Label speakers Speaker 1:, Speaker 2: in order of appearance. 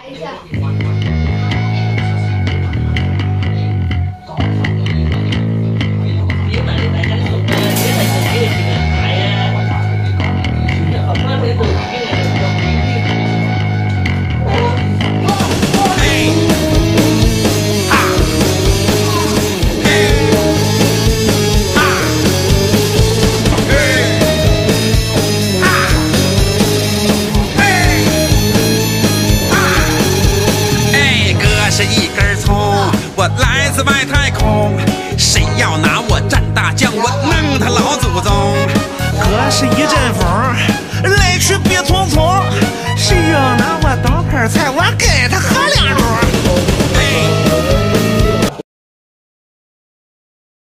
Speaker 1: 一下。
Speaker 2: 我来自外太空，谁要拿我战大将，我弄他老祖宗。
Speaker 3: 哥是一阵风，来去别匆匆，谁要拿我当盘菜，我